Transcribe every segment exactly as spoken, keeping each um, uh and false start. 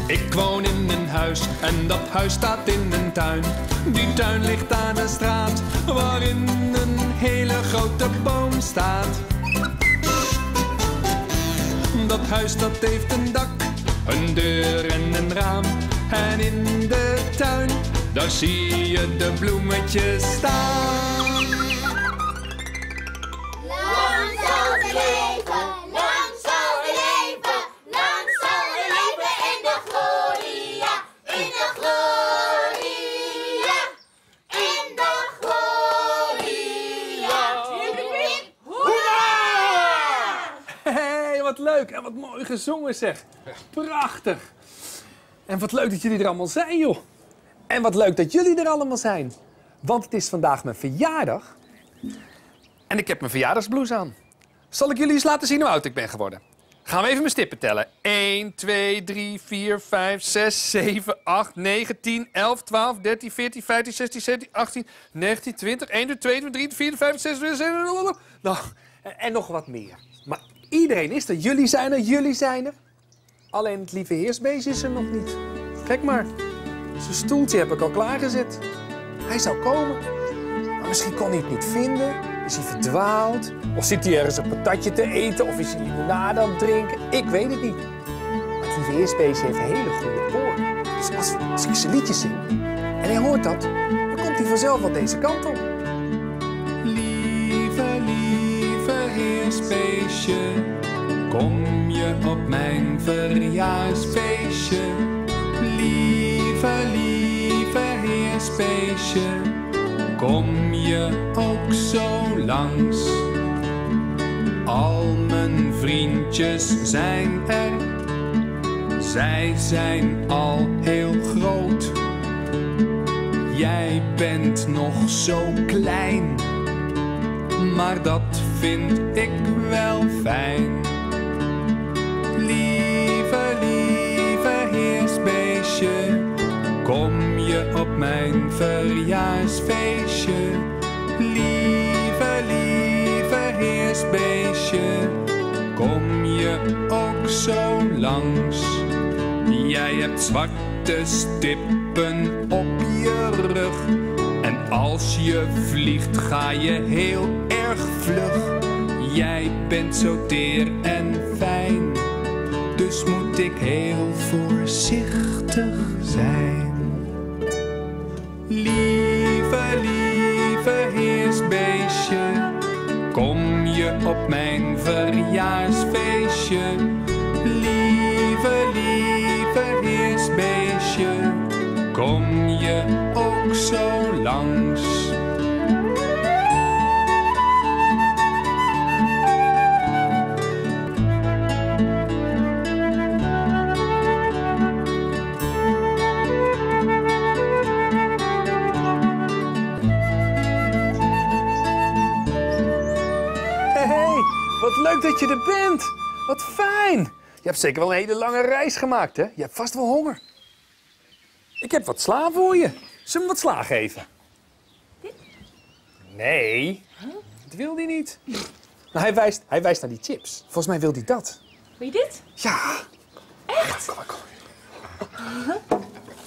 Ik woon in een huis en dat huis staat in een tuin. Die tuin ligt aan een straat waarin een hele grote boom staat. Dat huis dat heeft een dak, een deur en een raam. En in de tuin, daar zie je de bloemetjes staan. Lang zal ze leven, lang zal ze leven, lang zal ze leven in de gloria, in de gloria, in de gloria. Hoera! Hé, hey, wat leuk en wat mooi gezongen zeg. Prachtig. En wat leuk dat jullie er allemaal zijn, joh. En wat leuk dat jullie er allemaal zijn. Want het is vandaag mijn verjaardag. En ik heb mijn verjaardagsblouse aan. Zal ik jullie eens laten zien hoe oud ik ben geworden? Gaan we even mijn stippen tellen. één, twee, drie, vier, vijf, zes, zeven, acht, negen, tien, elf, twaalf, dertien, veertien, vijftien, zestien, zeventien, achttien, negentien, twintig, eenentwintig, tweeëntwintig, drieëntwintig, vierentwintig, vijfentwintig, zevenentwintig. Nou, en nog wat meer. Maar iedereen is er. Jullie zijn er, jullie zijn er. Alleen het lieve heersbeestje is er nog niet. Kijk maar. Zijn stoeltje heb ik al klaargezet. Hij zou komen. Maar misschien kon hij het niet vinden. Is hij verdwaald? Of zit hij ergens een patatje te eten? Of is hij limonade aan het drinken? Ik weet het niet. Maar het lieve heersbeestje heeft een hele goede oor. Dus als, als ik zijn liedjes zing en hij hoort dat, dan komt hij vanzelf wel deze kant op. Lieve, lieve heersbeestje, kom je op mijn verjaarsfeestje? Lieve, lieve heersbeestje, kom je ook zo langs? Al mijn vriendjes zijn er, zij zijn al heel groot. Jij bent nog zo klein, maar dat vind ik wel fijn. Lieve, lieve heersbeestje, kom je op mijn verjaarsfeestje? Lieve, lieve heersbeestje, kom je ook zo langs? Jij hebt zwarte stippen op je rug. En als je vliegt ga je heel erg vlug. Jij bent zo teer en fijn, dus moet ik heel voorzichtig zijn. Lieve, lieve heersbeestje, kom je op mijn verjaarsfeestje? Lieve, lieve heersbeestje, kom je ook zo langs? Wat leuk dat je er bent. Wat fijn. Je hebt zeker wel een hele lange reis gemaakt, hè? Je hebt vast wel honger. Ik heb wat sla voor je. Zullen we wat sla geven? Dit? Nee. Huh? Dat wil hij niet. Nou, hij wijst, hij wijst naar die chips. Volgens mij wil hij dat. Wil je dit? Ja. Echt? Kom maar, kom maar.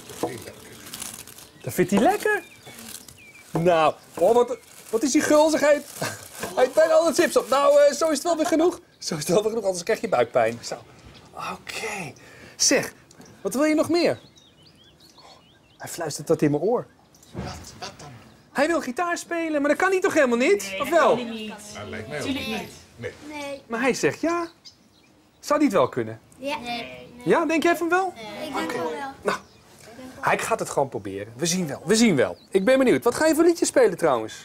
Dat vindt hij lekker. Nou, oh, wat, wat is die gulzigheid. Hij eet bijna alle chips op. Nou, uh, zo is het wel weer genoeg. Zo is het wel weer genoeg, anders krijg je buikpijn. Zo. Oké. Okay. Zeg, wat wil je nog meer? Oh, hij fluistert wat in mijn oor. Wat, wat dan? Hij wil gitaar spelen, maar dat kan hij toch helemaal niet? Nee, of dat wel? kan hij niet. Dat lijkt mij ook Tuurlijk niet. niet. Nee. Nee. Maar hij zegt ja. Zou hij het wel kunnen? Ja. Nee. Ja, denk jij van wel? Ik denk wel wel. Nou, hij gaat het gewoon proberen. We zien wel, we zien wel. Ik ben benieuwd. Wat ga je voor liedjes spelen trouwens?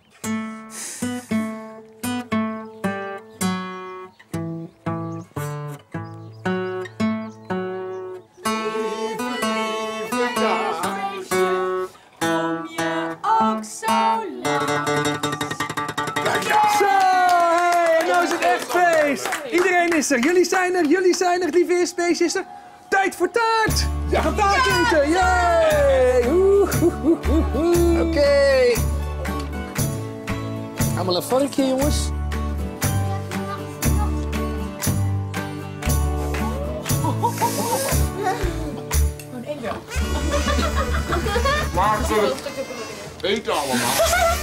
Jullie zijn er, jullie zijn er, lieve heersbeestje is er. Tijd voor taart! We gaan taart eten, yay! Oké. Okay. Allemaal een varkje, jongens. gezellig eten allemaal.